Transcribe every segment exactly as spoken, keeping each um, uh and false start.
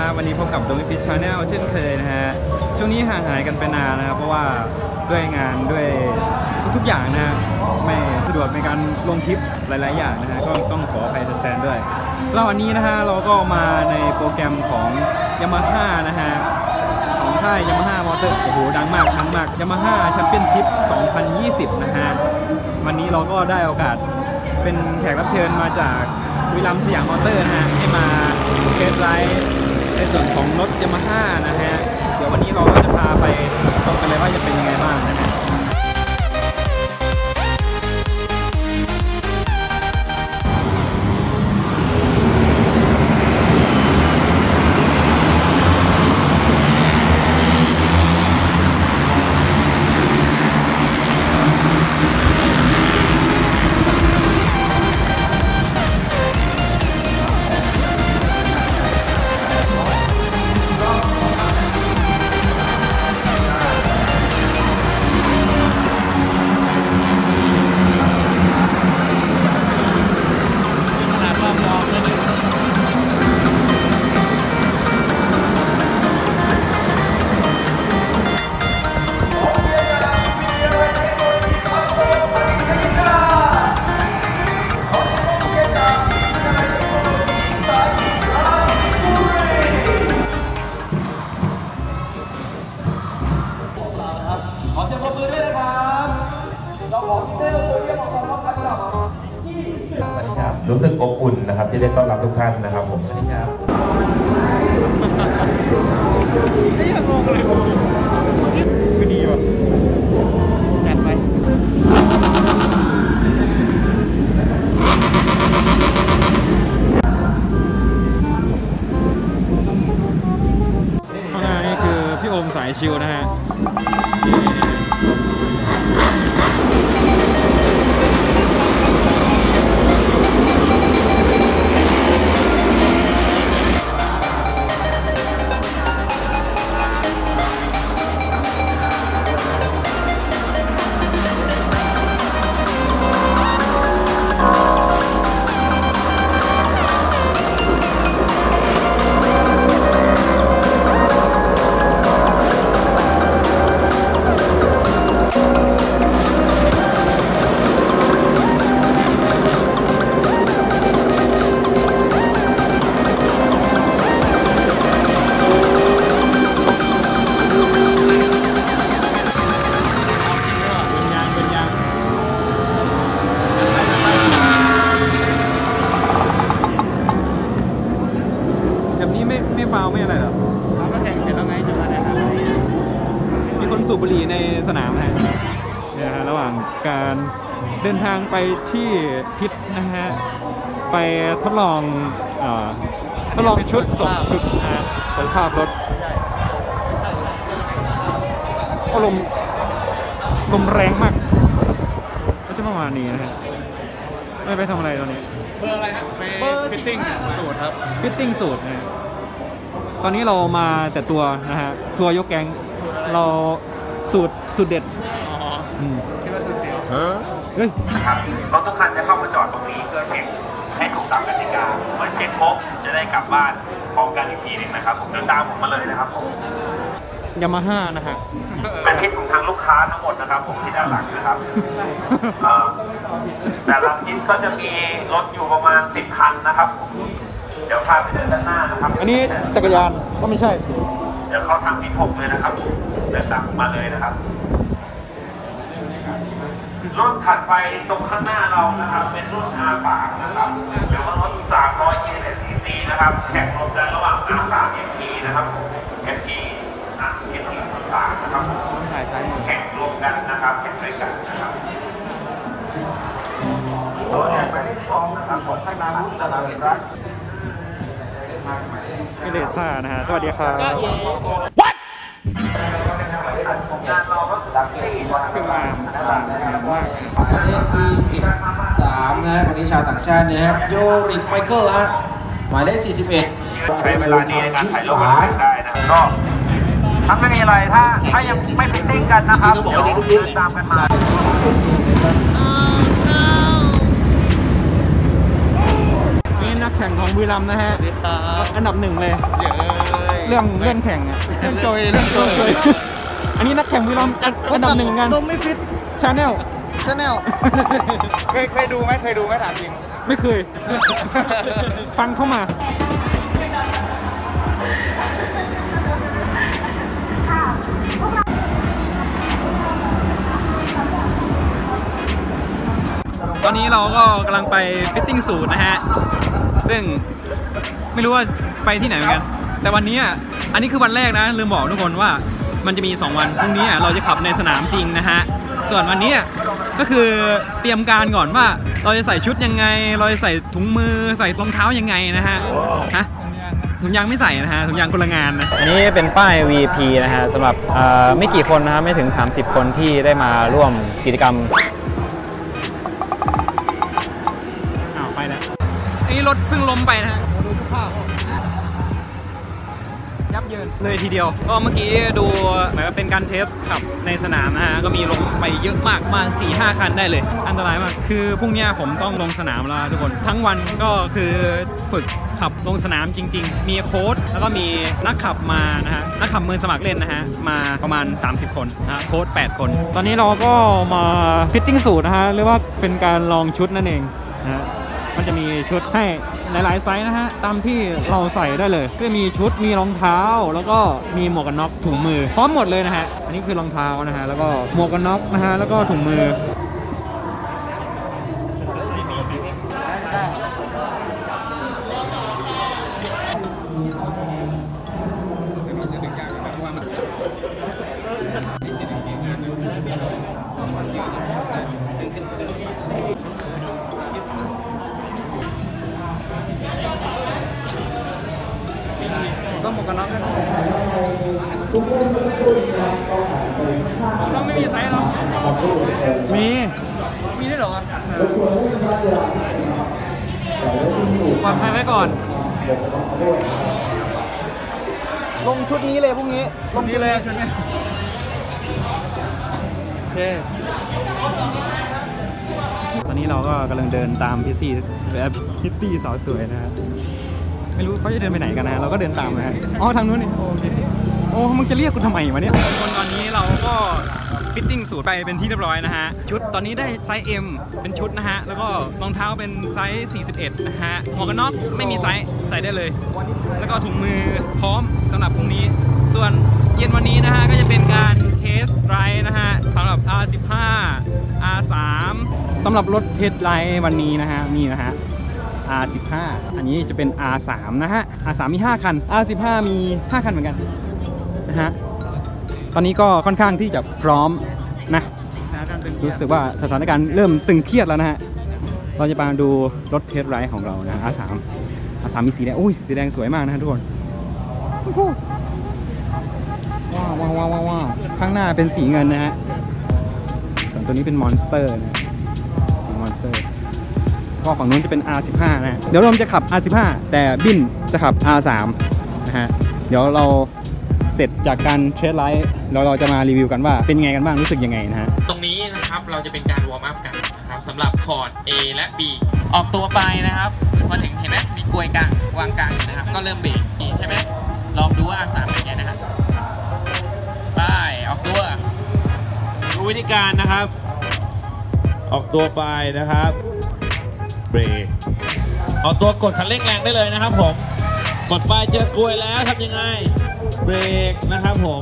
ครับวันนี้พบกับ Domi Fit Channel เช่นเคยนะฮะช่วงนี้ห่างหายกันไปนานนะครับเพราะว่าด้วยงานด้วยทุกๆอย่างนะฮะไม่สะดวกในการลงคลิปหลายๆอย่างนะฮะก็ต้องขออภัยแฟนๆด้วยแล้ววันนี้นะฮะเราก็มาในโปรแกรมของ Yamaha นะฮะของค่าย Yamaha Motor โอ้โหดังมากดังมาก Yamaha Championship สองพันยี่สิบนะฮะวันนี้เราก็ได้โอกาสเป็นแขกรับเชิญมาจากวิลัมสยามมอเตอร์นะฮะให้มาเทสไดรฟ์ในส่วนของรถ Yamaha นะฮะเดี๋ยววันนี้เราก็จะพาไปชมกันเลยว่าจะเป็นยังไงบ้างนะฮะรู้สึกอบอุ่นนะครับที่ได้ต้อนรับทุกท่านนะครับผมสวัสดีครับไม่อยากงงเลยไม่ดีว่ะจัดไปข้างหน้านี่คือพี่โอมสายชิลนะฮะไม่ฟาวไม่อะไรหรอเราก็แข่งเสร็จแล้วไงจะมาเนี่ยครับมีคนสูบบุหรี่ในสนามนะฮะเนี่ยฮะระหว่างการเดินทางไปที่พิษนะฮะไปทดลองอ่าทดลองชุดสองชุดนะฮะสภาพรถก็ลมลมแรงมากก็จะประมาณนี้นะฮะไม่ไปทำอะไรตอนนี้เบอร์อะไรครับไปฟิตติ้งสูตรครับฟิตติ้งสูตรนะตอนนี้เรามาแต่ตัวนะฮะทัวร์ยกแก๊งเราสูตรสูตรเด็ดอ๋อคิดว่าสูตรเด็ดเฮ้ยครับรถทุกคันจะเข้ามาจอดตรงนี้เพื่อเช็คให้ถูกตามกติกาเมื่อเช็คครบจะได้กลับบ้านพร้อมกันอีกทีหนึ่งนะครับผมเดินตามผมมาเลยนะครับผมยามาฮ่านะฮะเป็นทิศของทางลูกค้าทั้งหมดนะครับผมที่ด้านหลังนะครับแต่ละทิศก็จะมีรถอยู่ประมาณสิบคันนะครับเดี๋ยวพาไปเดินด้านหน้านะครับอันนี้จักรยานก็ไม่ใช่เดี๋ยวเข้าทางทิศหกเลยนะครับเดินตามมาเลยนะครับรุ่นถัดไปตรงข้างหน้าเรานะครับเป็นรุ่น อาร์ สาม นะครับหรือว่ารถสามร้อยยี่สิบเอ็ดซีซีนะครับแข่งรวมกันระหว่าง อาร์ สาม เอ็ม พี นะครับ เอ็ม พี อ่ะ เอ็ม พี สาม นะครับแข่งรวมกันนะครับแข่งด้วยกันนะครับรถแข่งไปที่สองนะครับของท่านนารุจนาวิรัตน์ไม่เลซ่านะฮะสวัสดีครับงานเราก็ดักที่ขึ้นมาหมายเลขที่สิบสามนะฮะคนนี้ชาวต่างชาตินะครับโยริกไมเคิลฮะหมายเลขสี่สิบเอ็ดใช้เวลาดีในการถ่ายรูปได้นะครับก็ถ้าไม่มีอะไรถ้าถ้ายังไม่ฟิตติ้งกันนะครับเดี๋ยวเดินตามกันมานี่นักแข่งของบุรีรัมย์นะฮะอันดับหนึ่งเลยเรื่องเรื่องแข่งอะเรื่องโจยเรื่องโจยอันนี้นักแข่งบุรีรัมย์อันดับหนึ่งเหมือนกันนมไม่ฟิตชาแนลชาแนลเคยเคยดูไหมเคยดูไหมถามจริงไม่เคย ฟังเข้ามาตอนนี้เราก็กำลังไปฟิตติ้งสูตรนะฮะซึ่งไม่รู้ว่าไปที่ไหนเหมือนกันแต่วันนี้อันนี้คือวันแรกนะลืมบอกทุกคนว่ามันจะมีสองวันพรุ่งนี้เราจะขับในสนามจริงนะฮะส่วนวันนี้ก็คือเตรียมการก่อนว่าเราจะใส่ชุดยังไงเราจะใส่ถุงมือใส่รองเท้ายังไงนะฮะฮะถุงยางไม่ใส่นะฮะถุงยางคนละงานนะอันนี้เป็นป้าย วี พี นะฮะสำหรับไม่กี่คนนะฮะไม่ถึงสามสิบคนที่ได้มาร่วมกิจกรรมอ้าวไปแล้วอันนี้รถเพิ่งล้มไปนะฮะดูสภาพยับเยินเลยทีเดียวก็เมื่อกี้ดูเหมือนเป็นการเทสขับในสนามนะฮะก็มีลงไปเยอะมากมาสี่ห้าคันได้เลยอันตรายมากคือพรุ่งนี้ผมต้องลงสนามแล้วทุกคนทั้งวันก็คือฝึกขับลงสนามจริงๆมีโค้ชแล้วก็มีนักขับมานะฮะนักขับมือสมัครเล่นนะฮะมาประมาณสามสิบคนนะฮะโค้ชแปดคนตอนนี้เราก็มาฟิตติ้งสูตรนะฮะหรือว่าเป็นการลองชุดนั่นเองนะฮะมันจะมีชุดให้หลายๆไซส์นะฮะตามที่เราใส่ได้เลยก็มีชุดมีรองเท้าแล้วก็มีหมวกกันน็อกถุงมือพร้อมหมดเลยนะฮะอันนี้คือรองเท้านะฮะแล้วก็หมวกกันน็อกนะฮะแล้วก็ถุงมือต้องหมวกกันน็อกกันน้องไม่มีไซส์หรอมีมีได้หรอปลอดภัยไว้ก่อนลงชุดนี้เลยพรุ่งนี้ลงนี่เลยชุดนี้โอเคตอนนี้เราก็กำลังเดินตามพี่ซี่แบบพิตตี้สาวสวยนะฮะไม่รู้เขาจะเดินไปไหนกันนะเราก็เดินตามนะฮะอ๋อทางนู้นนี่โอเคโอ้มึงจะเรียกกูทำไมวะเนี่ยคนตอนนี้เราก็ฟิตติ้งสูตรไปเป็นที่เรียบร้อยนะฮะชุดตอนนี้ได้ไซส์ M เป็นชุดนะฮะแล้วก็รองเท้าเป็นไซส์สี่สิบเอ็ดนะฮะหมวกกันน็อกไม่มีไซส์ใส่ได้เลยแล้วก็ถุงมือพร้อมสำหรับพรุ่งนี้ส่วนเย็นวันนี้นะฮะก็จะเป็นการเทสไรด์นะฮะสำหรับ อาร์ สิบห้า อาร์ สาม สำหรับรถเทสไรด์วันนี้นะฮะมีนะฮะ อาร์ สิบห้า อันนี้จะเป็น อาร์ สาม นะฮะ อาร์ สาม มี ห้า คัน อาร์ สิบห้า มี ห้า คันเหมือนกันนะฮะตอนนี้ก็ค่อนข้างที่จะพร้อมนะรู้สึกว่าสถานการณ์เริ่มตึงเครียดแล้วนะฮะเราจะมาดูรถเทสไรด์ของเรานะ อาร์ สาม อาร์ สาม มีสีแดงอุ้ยสีแดงสวยมากนะทุกคนว้าวว้าวว้าวว้าวข้างหน้าเป็นสีเงินนะฮะส่วนตัวนี้เป็นมอนสเตอร์นะสีมอนสเตอร์ก็ฝั่งนู้นจะเป็น อาร์ สิบห้า นะเดี๋ยวเราจะขับ อาร์ สิบห้า แต่บินจะขับ อาร์ สาม นะฮะเดี๋ยวเราเสร็จจากการเทสไลท์เราเราจะมารีวิวกันว่าเป็นไงกันบ้างรู้สึกยังไงนะฮะตรงนี้นะครับเราจะเป็นการวอร์มอัพกันนะครับสำหรับคอร์ด A และ B ออกตัวไปนะครับพอถึงเห็นไหมมีกลวยกลางวางกลางนะครับก็เริ่มเบรกใช่ไหมลองดูว่า อาร์ สาม เป็นไงนะครับไปออกตัวดูวิธีการนะครับออกตัวไปนะครับเบรกออกตัวกดคันเร่งแรงได้เลยนะครับผมกดไปเจอกลวยแล้วทำยังไงเบรกนะครับผม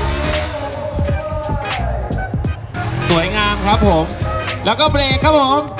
สวยงามครับผมแล้วก็เบรกครับผม